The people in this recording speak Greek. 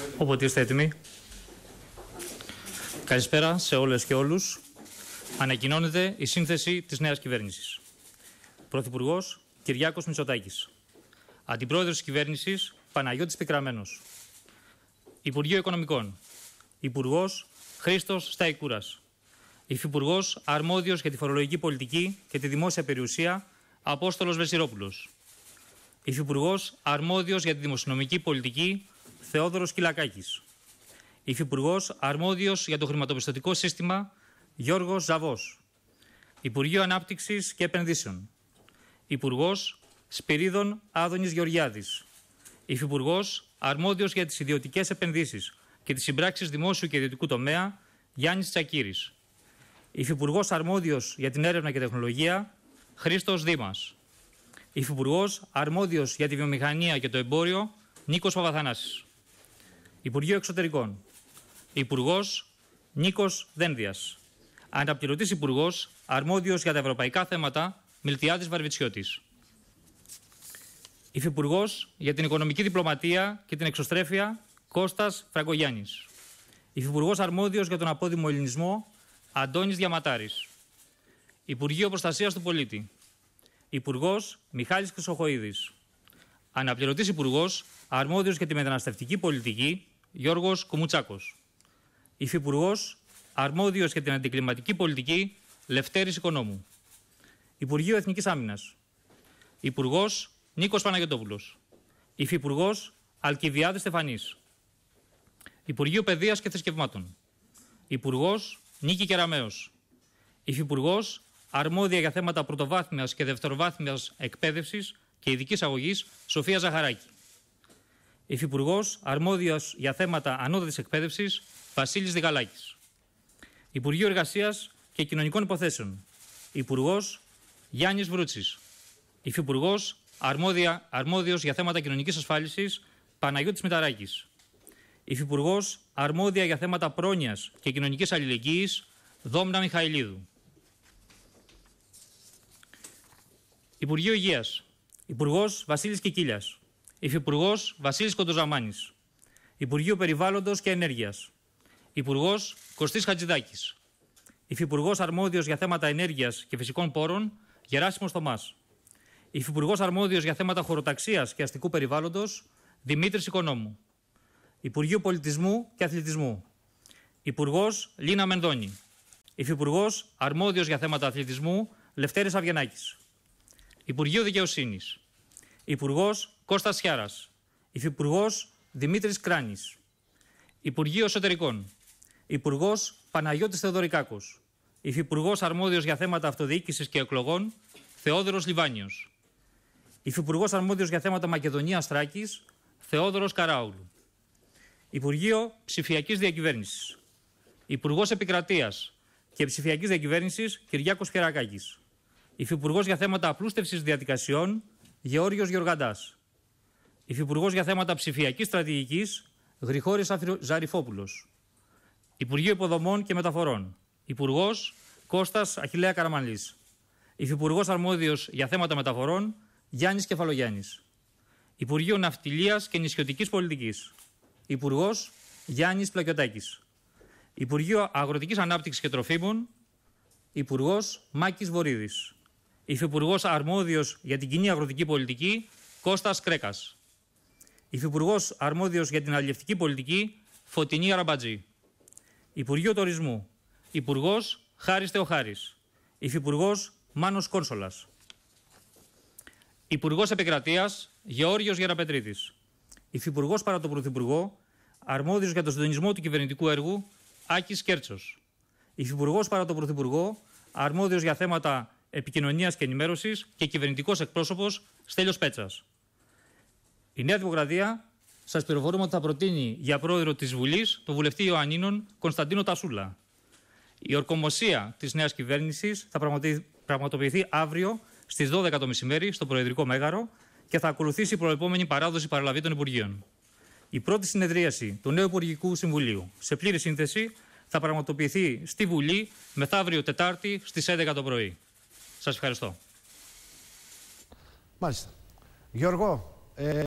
Όποτε είστε έτοιμοι. Καλησπέρα σε όλες και όλους. Ανακοινώνεται η σύνθεση της νέας κυβέρνησης. Πρωθυπουργός Κυριάκος Μητσοτάκης. Αντιπρόεδρος της κυβέρνησης Παναγιώτης Πικραμένος. Υπουργείο Οικονομικών. Υπουργός Χρήστος Σταϊκούρας. Υφυπουργός αρμόδιος για τη φορολογική πολιτική και τη δημόσια περιουσία Απόστολος Βεσιρόπουλος. Υφυπουργός αρμόδιος για τη δημοσιονομική πολιτική Θεόδωρος Κυλακάκης. Υφυπουργός αρμόδιος για το χρηματοπιστωτικό σύστημα Γιώργος Ζαβός. Υπουργείο Ανάπτυξης και Επενδύσεων. Υπουργός Σπυρίδων Άδωνης Γεωργιάδης. Υφυπουργός αρμόδιος για τις ιδιωτικές επενδύσεις και τις συμπράξεις δημόσιου και ιδιωτικού τομέα Γιάννης Τσακίρης. Υφυπουργός αρμόδιος για την έρευνα και τεχνολογία Χρήστος Δήμας. Υφυπουργός αρμόδιος για τη βιομηχανία και το εμπόριο Νίκος Παπαθανάσης. Υπουργείο Εξωτερικών. Υπουργός Νίκος Δένδιας. Αναπληρωτής Υπουργός αρμόδιος για τα ευρωπαϊκά θέματα Μιλτιάδης Βαρβιτσιώτης. Υφυπουργός για την οικονομική διπλωματία και την εξωστρέφεια Κώστας Φραγκογιάννης. Υφυπουργός αρμόδιος για τον απόδημο ελληνισμό Αντώνης Διαματάρης. Υπουργείο Προστασίας του Πολίτη. Υπουργός Μιχάλης Χρυσοχοΐδης. Αναπληρωτής Υπουργός αρμόδιος για τη μεταναστευτική πολιτική Γιώργος Κουμουτσάκος. Υφυπουργός αρμόδιος για την αντικλιματική πολιτική Λευτέρης Οικονόμου. Υπουργείο Εθνικής Άμυνας. Υπουργός Νίκος Παναγιωτόπουλος. Υφυπουργός Αλκιβιάδης Στεφανής. Υπουργείο Παιδείας και Θρησκευμάτων. Υπουργός Νίκη Κεραμέως. Υφυπουργός αρμόδια για θέματα πρωτοβάθμιας και δευτεροβάθμιας εκπαίδευσης και ειδικής αγωγής Σοφία Ζαχαράκη. Υφυπουργός αρμόδιος για θέματα ανώτατης εκπαίδευσης Βασίλης Διγαλάκης. Υπουργείο Εργασίας και Κοινωνικών Υποθέσεων. Υπουργός Γιάννης Βρούτσης. Υφυπουργός αρμόδιος για θέματα κοινωνικής ασφάλισης Παναγιώτης Μηταράκης. Υφυπουργός αρμόδια για θέματα πρόνοιας και κοινωνικής αλληλεγγύης Δόμνα Μιχαηλίδου. Υπουργείο Υγείας. Υπουργός Βασίλης Κικίλιας. Υφυπουργός Βασίλης Κοντοζαμάνης. Υπουργείο Περιβάλλοντος και Ενέργειας. Υπουργός Κωστής Χατζηδάκης. Υφυπουργός αρμόδιος για θέματα ενέργειας και φυσικών πόρων Γεράσιμος Θωμάς. Υφυπουργός αρμόδιος για θέματα χωροταξίας και αστικού περιβάλλοντος Δημήτρης Οικονόμου. Υπουργείο Πολιτισμού και Αθλητισμού. Υπουργός Λίνα Μενδώνη. Υφυπουργός αρμόδιος για θέματα αθλητισμού Λευτέρης Αβγενάκης. Υπουργείο Δικαιοσύνης. Υπουργός Κώστας Σιάρας. Υφυπουργός Δημήτρης Κράνης. Υπουργείο Εσωτερικών. Υπουργός Παναγιώτης Θεοδωρικάκος. Υφυπουργός αρμόδιος για θέματα αυτοδιοίκησης και εκλογών Θεόδωρος Λιβάνιος. Υφυπουργός αρμόδιος για θέματα Μακεδονίας Θράκης Θεόδωρος Καράουλου. Υπουργείο Ψηφιακής Διακυβέρνησης. Υπουργός Επικρατείας και Ψηφιακής Διακυβέρνησης Κυριάκος Κερακάκης. Υφυπουργός για θέματα απλούστευσης διαδικασιών Γεώργιος Γεωργαντάς. Υφυπουργός για θέματα ψηφιακής στρατηγικής Γρηγόρης Ζαριφόπουλος. Υπουργείο Υποδομών και Μεταφορών. Υπουργός Κώστας Αχιλλέα Καραμανλής. Υφυπουργός αρμόδιος για θέματα μεταφορών Γιάννης Κεφαλογιάννης. Υπουργείο Ναυτιλίας και Νησιωτικής Πολιτικής. Υπουργός Γιάννης Πλακιωτάκης. Υπουργείο Αγροτικής Ανάπτυξης και Τροφίμων. Υπουργός Μάκης Βορίδης. Υφυπουργός αρμόδιος για την κοινή αγροτική πολιτική Κώστας Κρέκας. Υφυπουργός αρμόδιος για την αλληλευτική πολιτική Φωτεινή Αραμπατζή. Υπουργείο Τουρισμού. Υπουργός Χάρης Θεοχάρης. Υφυπουργός Μάνος Κόνσολας. Υπουργός Επικρατείας Γεώργιος Γεραπετρίτης. Υφυπουργός παρά τον Πρωθυπουργό αρμόδιος για τον συντονισμό του κυβερνητικού έργου Άκης Κέρτσος. Υφυπουργός παρά τον Πρωθυπουργό αρμόδιος για θέματα επικοινωνίας και ενημέρωσης και κυβερνητικός εκπρόσωπος Στέλιος Πέτσας. Η Νέα Δημοκρατία σας πληροφορούμε ότι θα προτείνει για πρόεδρο της Βουλής τον βουλευτή Ιωαννίνων Κωνσταντίνο Τασούλα. Η ορκομοσία της νέας κυβέρνησης θα πραγματοποιηθεί αύριο στις 12 το μεσημέρι στο Προεδρικό Μέγαρο και θα ακολουθήσει η προεπόμενη παράδοση παραλαβή των Υπουργείων. Η πρώτη συνεδρίαση του νέου Υπουργικού Συμβουλίου σε πλήρη σύνθεση θα πραγματοποιηθεί στη Βουλή μεθαύριο Τετάρτη στις 11 το πρωί. Σας ευχαριστώ. Μάλιστα. Γιώργο,